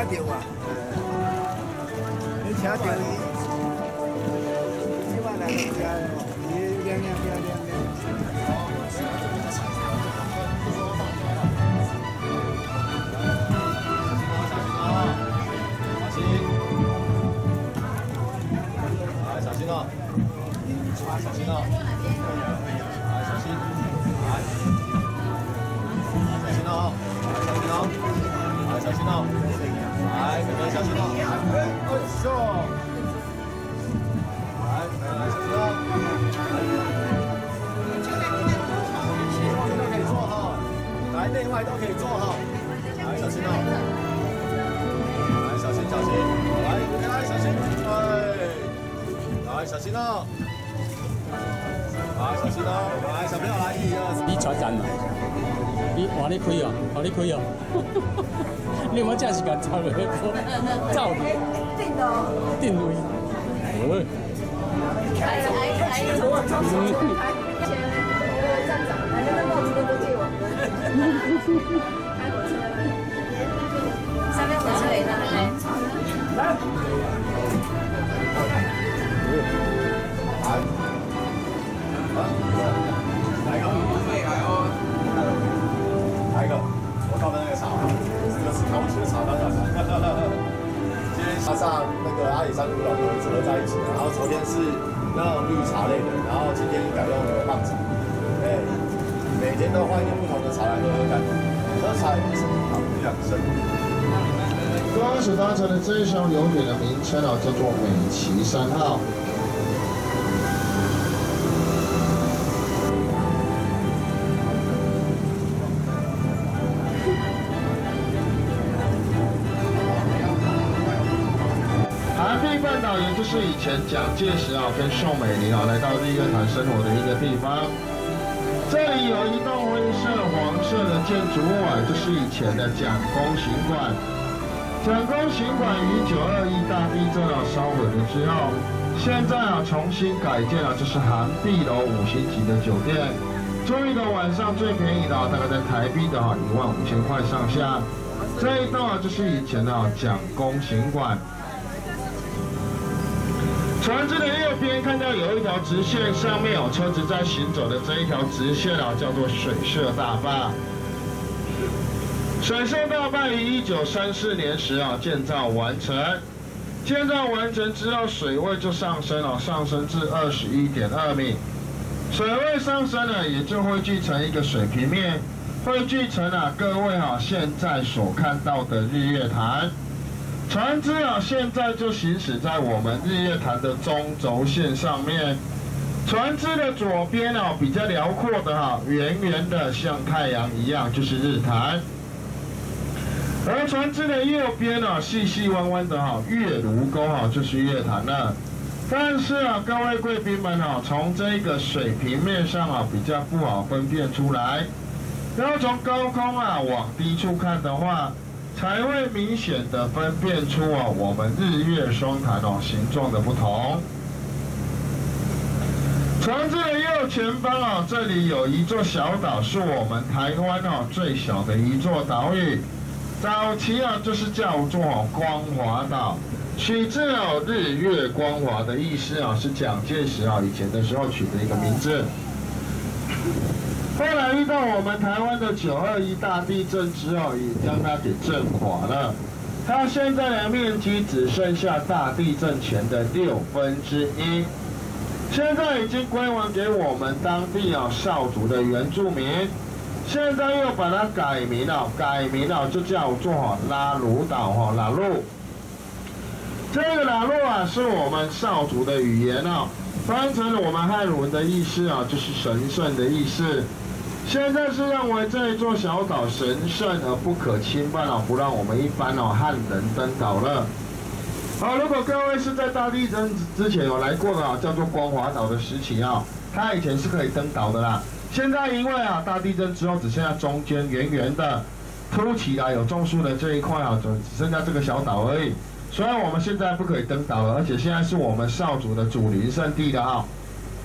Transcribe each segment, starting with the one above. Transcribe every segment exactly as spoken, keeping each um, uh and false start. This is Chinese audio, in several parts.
到啊，你请到伊，即摆来就吃咯，伊亮亮亮亮亮。 小心哦！小心哦！来，小心！来，小心哦！小心哦！来，小心哦！来，妹妹小心哦！哎，哎呦！来，来，小心哦！都可以做哈，来内外都可以做哈。来，小心哦！来，小心，小心！来，来，小心！哎。 来，小心哦！来，小心哦！来，小朋友来，一二三。 你传单嘛？你换你开哦，换你开哦。你有冇正时间走落去？走去。定到。定位。哦。哎哎哎！我超爽！以前我站长，反正那帽子都不借我们。开火车。上面火车来了，来。 来，来一个，来一个，我倒的那个茶，这个是看不起的茶当然了。今天加上那个阿里山古老的组合在一起，然后昨天是那种绿茶类的，然后今天改用那个棒茶，哎，每天都换一点不同的茶来喝喝看，喝茶也是好养生。 刚开始搭乘的这一艘游艇的名称啊，叫做美琪三号。 韩碧半岛也就是以前蒋介石啊跟宋美龄啊来到日月潭生活的一个地方。这里有一栋灰色黄色的建筑物啊，就是以前的蒋公行馆。蒋公行馆于九二一大地震啊烧毁了之后，现在啊重新改建了，这是韩碧楼五星级的酒店。住一个晚上最便宜的啊，大概在台币的啊一万五千块上下。这一栋啊就是以前的啊蒋公行馆。 船只的右边看到有一条直线，上面有车子在行走的这一条直线啊，叫做水社大坝。水社大坝于一九三四年时啊建造完成，建造完成之后，水位就上升了，上升至二十一点二米。水位上升了，也就汇聚成一个水平面，汇聚成啊各位啊现在所看到的日月潭。 船只啊，现在就行驶在我们日月潭的中轴线上面。船只的左边啊，比较辽阔的哈、啊，圆圆的像太阳一样，就是日潭。而船只的右边啊，细细弯弯的哈、啊，月如沟啊，就是月潭了。但是啊，各位贵宾们啊，从这个水平面上啊，比较不好分辨出来。然后从高空啊往低处看的话， 才会明显的分辨出啊，我们日月双潭哦形状的不同。船只的右前方啊，这里有一座小岛，是我们台湾哦最小的一座岛屿。早期啊，就是叫做光华岛，取自哦日月光华的意思啊，是蒋介石啊以前的时候取的一个名字。 后来遇到我们台湾的九二一大地震之后，也将它给震垮了。它现在的面积只剩下大地震前的六分之一。现在已经归还给我们当地啊少族的原住民。现在又把它改名了，改名了就叫做拉鲁岛哈拉鲁。这个拉鲁啊是我们少族的语言啊，翻成了我们汉文的意思啊，就是神圣的意思。 现在是认为这一座小岛神圣而不可侵犯啊，不让我们一般哦汉人登岛了。好，如果各位是在大地震之前有来过的啊，叫做光华岛的时期啊，它以前是可以登岛的啦。现在因为啊大地震之后只剩下中间圆圆的凸起来有种树的这一块啊，只只剩下这个小岛而已。所以我们现在不可以登岛了，而且现在是我们少族的祖灵圣地的啊。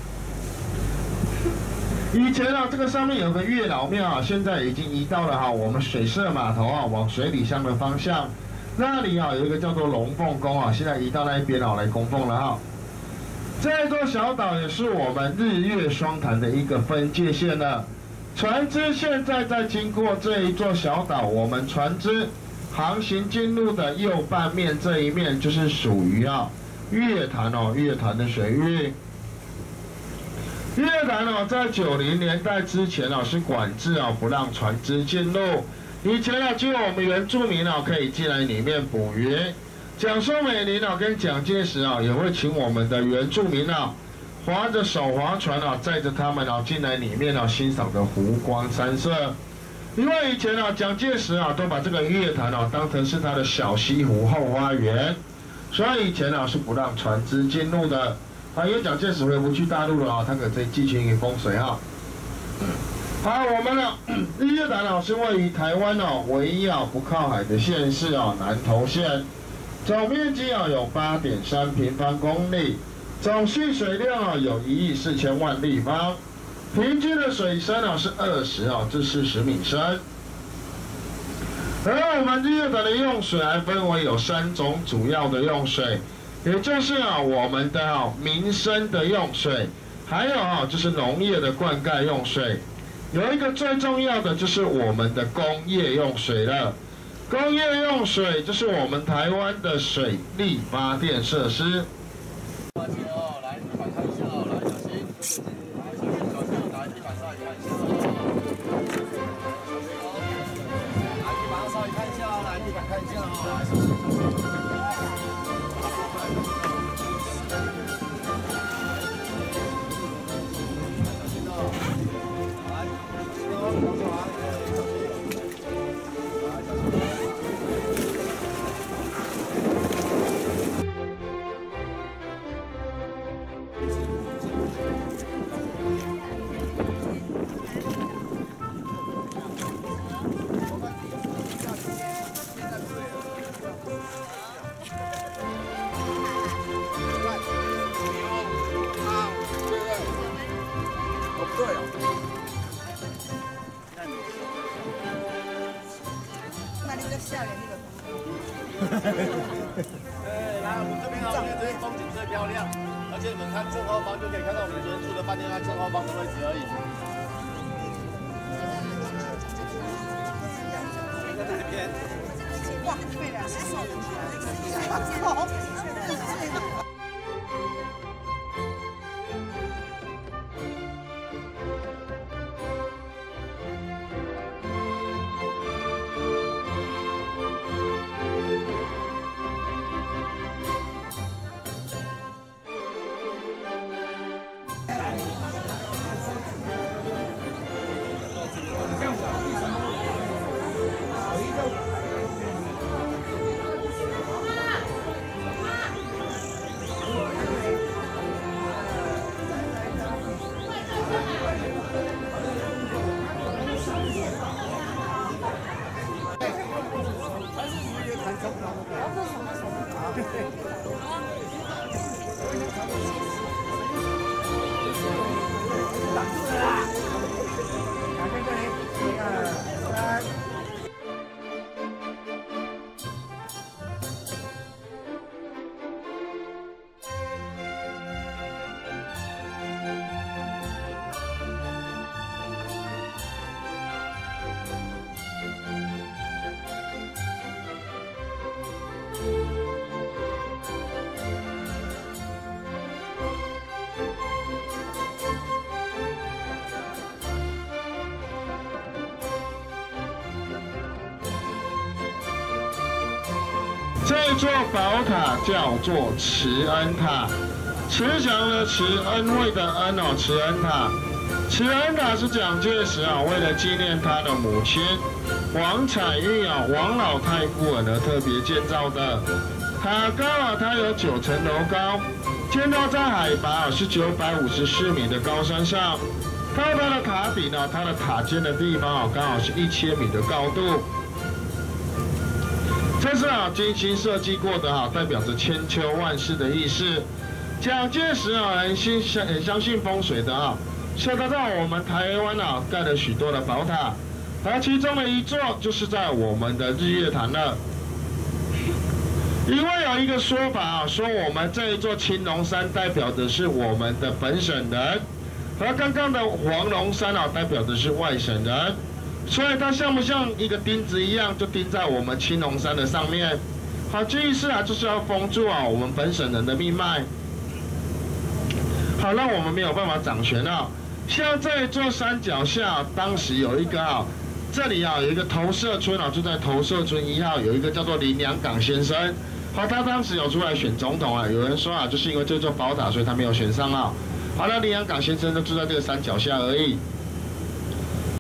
以前啊，这个上面有个月老庙啊，现在已经移到了哈我们水社码头啊往水里乡的方向。 那里啊有一个叫做龙凤宫啊，现在移到那一边啊来供奉了哈。这座小岛也是我们日月双潭的一个分界线了。船只现在在经过这一座小岛，我们船只航行进入的右半面这一面就是属于啊月潭哦，月潭的水域。月潭哦，在九零年代之前哦是管制哦，不让船只进入。以前啊，只有我们原住民哦可以进来里面捕鱼。蒋宋美龄哦跟蒋介石啊也会请我们的原住民啊划着手划船啊，载着他们啊进来里面啊欣赏的湖光山色。因为以前啊蒋介石啊都把这个月潭啊当成是他的小西湖后花园，所以以前啊是不让船只进入的。啊，因为蒋介石回不去大陆了啊，他可以继续给风水啊。好，我们呢日月潭啊是位于台湾哦唯一啊不靠海的县市啊南投县。总面积啊有八点三平方公里，总蓄水量啊有一亿四千万立方，平均的水深啊是二十啊至四十米深。而我们日月潭的用水还分为有三种主要的用水，也就是啊我们的啊民生的用水，还有啊就是农业的灌溉用水，有一个最重要的就是我们的工业用水了。工业用水就是我们台湾的水力发电设施。 来，地板看一下哦，来，小心，来，小心，小心，来，地板稍微看一下哦，来，地板稍微看一下哦，来，地板看一下哦，来，小心，小心。哎，来，我们这边啊，我们这边风景最漂亮，而且你们看正后方就可以看到我们昨天住的饭店，它正后方的位置而已。在哪边？哇，对了，是手机。 这座宝塔叫做慈恩塔，慈祥的慈，恩惠的恩哦，慈恩塔。慈恩塔是蒋介石啊，为了纪念他的母亲王彩玉啊，王老太夫人而特别建造的。塔高啊，它有九层楼高，建造在海拔啊是九百五十四米的高山上。到它的塔顶呢，它的塔尖的地方啊，刚好是一千米的高度。这是啊精心设计过的啊，代表着千秋万世的意思。蒋介石啊，很信相很相信风水的啊，所以他在我们台湾啊盖了许多的宝塔，而其中的一座就是在我们的日月潭了。 因为有一个说法啊，说我们这一座青龙山代表的是我们的本省人，而刚刚的黄龙山啊，代表的是外省人，所以它像不像一个钉子一样，就钉在我们青龙山的上面。好，这意思啊，就是要封住啊我们本省人的命脉，好让我们没有办法掌权啊。像这一座山脚下，当时有一个啊。 这里啊有一个投射村啊，就在投射村一号有一个叫做林良港先生，好，他当时有出来选总统啊，有人说啊，就是因为这座宝塔，所以他没有选上啊。好了，林良港先生就住在这个山脚下而已。